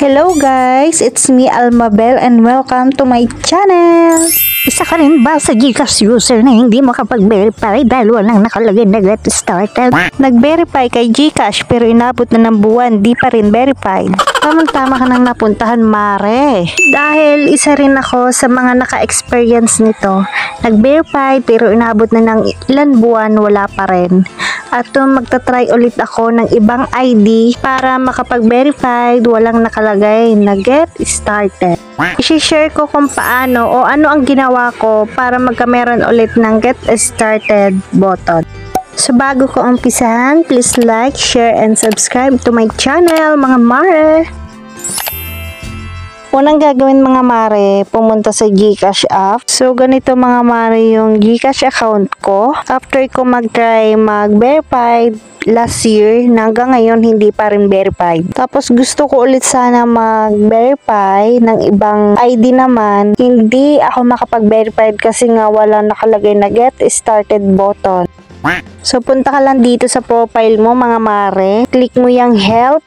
Hello guys, it's me Almabel and welcome to my channel. Isa ka rin ba sa GCash user na hindi makapag-verify dahil walang nakalagay na get started? Nag-verify kay GCash pero inabot na ng buwan, di pa rin verified. Tamang-tama ka nang napuntahan, Mare. Dahil isa rin ako sa mga naka-experience nito. Nag-verify pero inabot na ng ilan buwan, wala pa rin. At magta-try ulit ako ng ibang ID para makapag-verified, walang nakalagay na get started. I-share ko kung paano o ano ang ginawa ko para magkameron ulit ng get started button. So bago ko umpisahan, please like, share, and subscribe to my channel, mga mare. Unang gagawin mga mare, pumunta sa GCash app. So ganito mga mare yung GCash account ko. After ko mag-try mag-verify last year, hanggang ngayon hindi pa rin verified. Tapos gusto ko ulit sana mag-verify ng ibang ID naman. Hindi ako makapag-verify kasi nga wala nakalagay na get started button. So punta ka lang dito sa profile mo mga mare. Click mo yung help.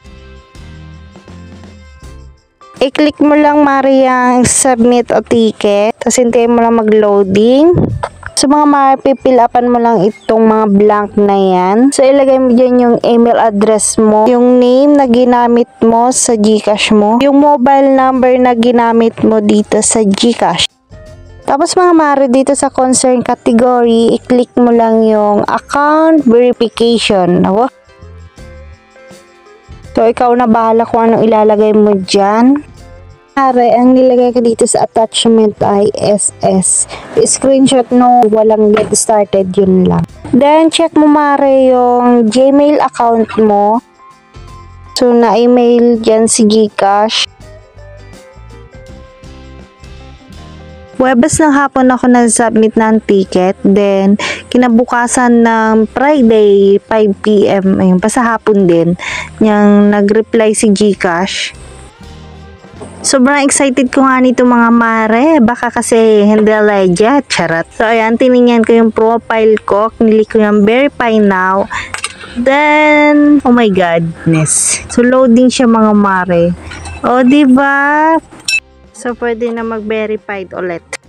I-click mo lang mare yung submit o ticket. Tapos hintayin mo lang mag-loading. So mga mare, pipilapan mo lang itong mga blank na yan. So ilagay mo dyan yung email address mo, yung name na ginamit mo sa GCash mo, yung mobile number na ginamit mo dito sa GCash. Tapos mga mare, dito sa concern category, i-click mo lang yung account verification. So ikaw na bahala kung anong ilalagay mo dyan. Mare, ang nilagay ko dito sa attachment ay SS. Screenshot no, walang get started, yun lang. Then, check mo mare yung Gmail account mo. So, na-email dyan si GCash. Webes ng hapon ako na-submit ng ticket. Then, kinabukasan ng Friday, 5 PM, ayun, pa sa hapon din, yung nag-reply si GCash. Sobrang excited ko nga nito mga mare. Baka kasi hindi legit. Charot. So ayan, tinignan ko yung profile ko. Kinili ko yung verify now. Then, oh my godness. So loading siya mga mare. O diba? So pwede na mag-verified ulit.